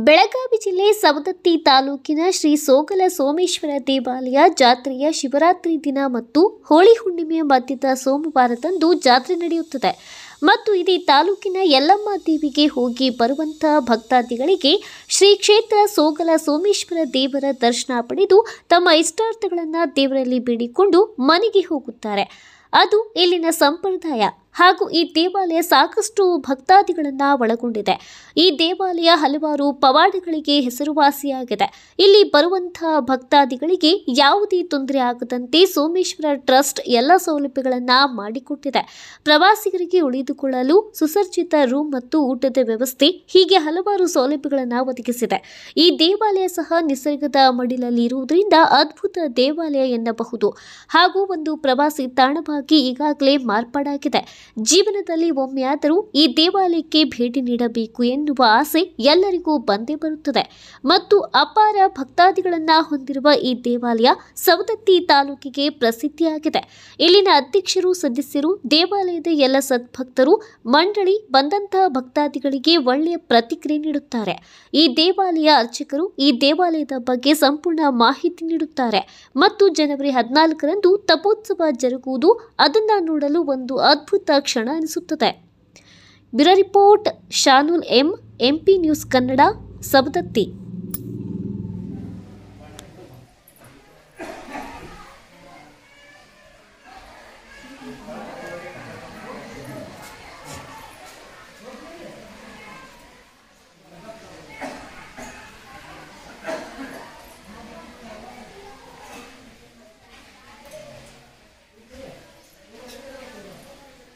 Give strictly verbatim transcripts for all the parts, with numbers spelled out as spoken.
ಬೆಳಗಾವಿ ಜಿಲ್ಲೆ ಸವದತ್ತಿ ತಾಲೂಕಿನ ಶ್ರೀ ಸೋಗಲ ಸೋಮೇಶ್ವರ ದೇವಾಲಯ ಜಾತ್ರೆಯ ಶಿವರಾತ್ರಿ ದಿನ ಮತ್ತು ಹೋಳಿ ಹುಣ್ಣಿಮೆಯ ಮಧ್ಯದ ಸೋಮವಾರದಂದು ಜಾತ್ರೆ ನಡೆಯುತ್ತದೆ ಮತ್ತು ಇದೇ ತಾಲೂಕಿನ ಯಲ್ಲಮ್ಮ ದೇವಿಗೆ ಹೋಗಿ ಬರುವಂತಹ ಭಕ್ತಾದಿಗಳಿಗೆ ಶ್ರೀ ಕ್ಷೇತ್ರ ಸೋಗಲ ಸೋಮೇಶ್ವರ ದೇವರ ದರ್ಶನ ಪಡೆದು ತಮ್ಮ ಇಷ್ಟಾರ್ಥಗಳನ್ನು ದೇವರಲ್ಲಿ ಬೇಡಿಕೊಂಡು ಮನೆಗೆ ಹೋಗುತ್ತಾರೆ. ಅದು ಇಲ್ಲಿನ ಸಂಪ್ರದಾಯ. ಹಾಗೂ ಈ ದೇವಾಲಯ ಸಾಕಷ್ಟು ಭಕ್ತಾದಿಗಳನ್ನು ಒಳಗೊಂಡಿದೆ. ಈ ದೇವಾಲಯ ಹಲವಾರು ಪವಾಡಗಳಿಗೆ ಹೆಸರುವಾಸಿಯಾಗಿದೆ. ಇಲ್ಲಿ ಬರುವಂತಹ ಭಕ್ತಾದಿಗಳಿಗೆ ಯಾವುದೇ ತೊಂದರೆ ಆಗದಂತೆ ಸೋಮೇಶ್ವರ ಟ್ರಸ್ಟ್ ಎಲ್ಲ ಸೌಲಭ್ಯಗಳನ್ನು ಮಾಡಿಕೊಟ್ಟಿದೆ. ಪ್ರವಾಸಿಗರಿಗೆ ಉಳಿದುಕೊಳ್ಳಲು ಸುಸಜ್ಜಿತ ರೂಮ್ ಮತ್ತು ಊಟದ ವ್ಯವಸ್ಥೆ ಹೀಗೆ ಹಲವಾರು ಸೌಲಭ್ಯಗಳನ್ನು ಒದಗಿಸಿದೆ. ಈ ದೇವಾಲಯ ಸಹ ನಿಸರ್ಗದ ಮಡಿಲಲ್ಲಿ ಇರುವುದರಿಂದ ಅದ್ಭುತ ದೇವಾಲಯ ಎನ್ನಬಹುದು. ಹಾಗೂ ಒಂದು ಪ್ರವಾಸಿ ತಾಣವಾಗಿ ಈಗಾಗಲೇ ಮಾರ್ಪಾಡಾಗಿದೆ. ಜೀವನದಲ್ಲಿ ಒಮ್ಮೆಯಾದರೂ ಈ ದೇವಾಲಯಕ್ಕೆ ಭೇಟಿ ನೀಡಬೇಕು ಎನ್ನುವ ಆಸೆ ಎಲ್ಲರಿಗೂ ಬಂದೇ ಬರುತ್ತದೆ ಮತ್ತು ಅಪಾರ ಭಕ್ತಾದಿಗಳನ್ನು ಹೊಂದಿರುವ ಈ ದೇವಾಲಯ ಸವದತ್ತಿ ತಾಲೂಕಿಗೆ ಪ್ರಸಿದ್ಧಿಯಾಗಿದೆ. ಇಲ್ಲಿನ ಅಧ್ಯಕ್ಷರು, ಸದಸ್ಯರು, ದೇವಾಲಯದ ಎಲ್ಲ ಸದ್ಭಕ್ತರು ಮಂಡಳಿ ಬಂದಂತಹ ಭಕ್ತಾದಿಗಳಿಗೆ ಒಳ್ಳೆಯ ಪ್ರತಿಕ್ರಿಯೆ ನೀಡುತ್ತಾರೆ. ಈ ದೇವಾಲಯ ಅರ್ಚಕರು ಈ ದೇವಾಲಯದ ಬಗ್ಗೆ ಸಂಪೂರ್ಣ ಮಾಹಿತಿ ನೀಡುತ್ತಾರೆ ಮತ್ತು ಜನವರಿ ಹದಿನಾಲ್ಕರಂದು ತಪೋತ್ಸವ ಜರುಗುವುದು ಅದನ್ನು ನೋಡಲು ಒಂದು ಅದ್ಭುತ ಕ್ಷಣ ಅನಿಸುತ್ತದೆ. Bureau report Shanul M, MP news Kannada, Savadatti.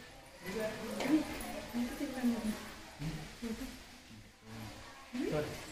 Good.